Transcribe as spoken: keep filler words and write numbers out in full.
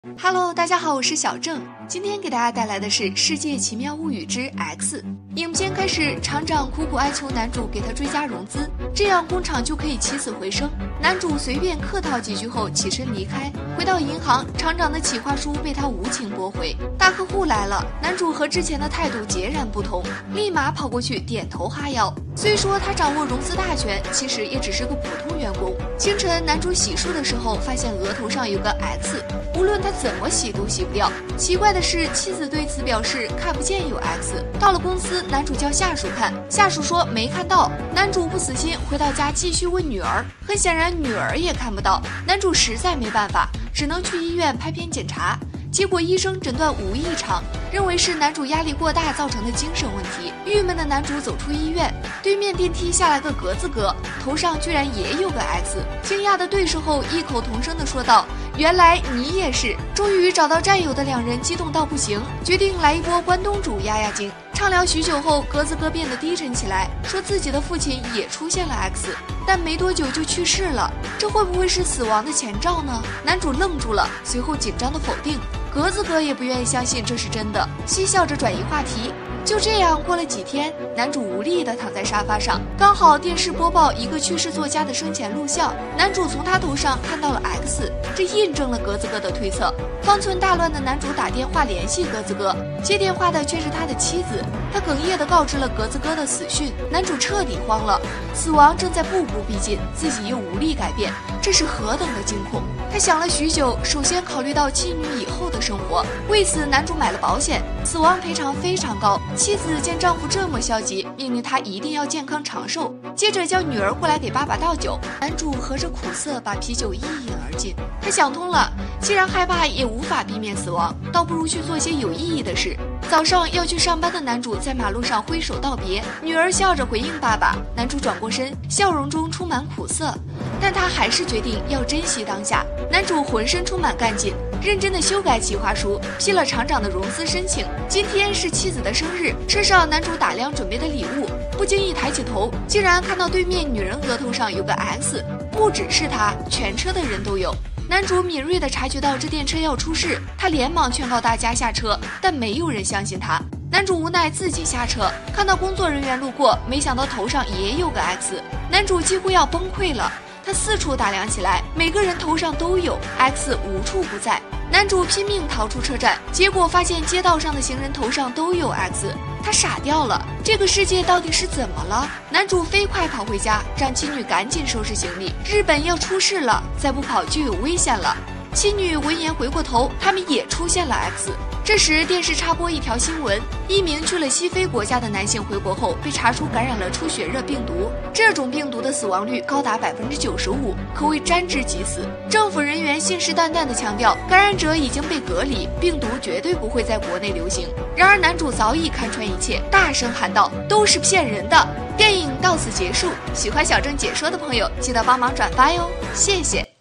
Hello， 大家好，我是小郑，今天给大家带来的是《世界奇妙物语之 X》。影片开始，厂长苦苦哀求男主给他追加融资，这样工厂就可以起死回生。男主随便客套几句后起身离开，回到银行，厂长的企划书被他无情驳回。大客户来了，男主和之前的态度截然不同，立马跑过去点头哈腰。虽说他掌握融资大权，其实也只是个普通员工。清晨，男主洗漱的时候发现额头上有个 X， 无论他怎么洗都洗不掉。奇怪的是，妻子对此表示看不见有 X。到了公司，男主叫下属看，下属说没看到。男主不死心，回到家继续问女儿，很显然女儿也看不到。男主实在没办法，只能去医院拍片检查。结果医生诊断无异常，认为是男主压力过大造成的精神问题。郁闷的男主走出医院，对面电梯下来个格子哥，头上居然也有个 X。惊讶的对视后，异口同声地说道：“原来你也是！”终于找到战友的两人激动到不行，决定来一波关东煮压压惊。畅聊许久后，格子哥变得低沉起来，说自己的父亲也出现了 X， 但没多久就去世了。这会不会是死亡的前兆呢？男主愣住了，随后紧张地否定。格子哥也不愿意相信这是真的，嬉笑着转移话题。就这样过了几天，男主无力地躺在沙发上，刚好电视播报一个去世作家的生前录像，男主从他头上看到了 X， 这印证了格子哥的推测。方寸大乱的男主打电话联系格子哥，接电话的却是他的妻子，他哽咽地告知了格子哥的死讯。男主彻底慌了，死亡正在步步逼近，自己又无力改变，这是何等的惊恐。他想了许久，首先考虑到妻女以后的生活，为此男主买了保险，死亡赔偿非常高。妻子见丈夫这么消极，命令他一定要健康长寿，接着叫女儿过来给爸爸倒酒。男主喝着苦涩，把啤酒一饮而尽。他想通了，既然害怕也无法避免死亡，倒不如去做些有意义的事。早上要去上班的男主在马路上挥手道别，女儿笑着回应爸爸。男主转过身，笑容中充满苦涩，但他还是决定要珍惜当下。男主浑身充满干劲，认真地修改企划书，批了厂长的融资申请。今天是妻子的生日，车上男主打量准备的礼物，不经意抬起头，竟然看到对面女人额头上有个 X， 不只是他，全车的人都有。男主敏锐地察觉到这电车要出事，他连忙劝告大家下车，但没有人相信他。男主无奈自己下车，看到工作人员路过，没想到头上也有个 X， 男主几乎要崩溃了。他四处打量起来，每个人头上都有 X， 无处不在。男主拼命逃出车站，结果发现街道上的行人头上都有 X， 他傻掉了，这个世界到底是怎么了？男主飞快跑回家，让妻女赶紧收拾行李，日本要出事了，再不跑就有危险了。妻女闻言回过头，他们也出现了 X。这时电视插播一条新闻，一名去了西非国家的男性回国后被查出感染了出血热病毒，这种病毒的死亡率高达 百分之九十五， 可谓沾之即死。政府人员信誓旦旦地强调感染者已经被隔离，病毒绝对不会在国内流行。然而男主早已看穿一切，大声喊道：“都是骗人的！”电影到此结束，喜欢小郑解说的朋友记得帮忙转发哟，谢谢。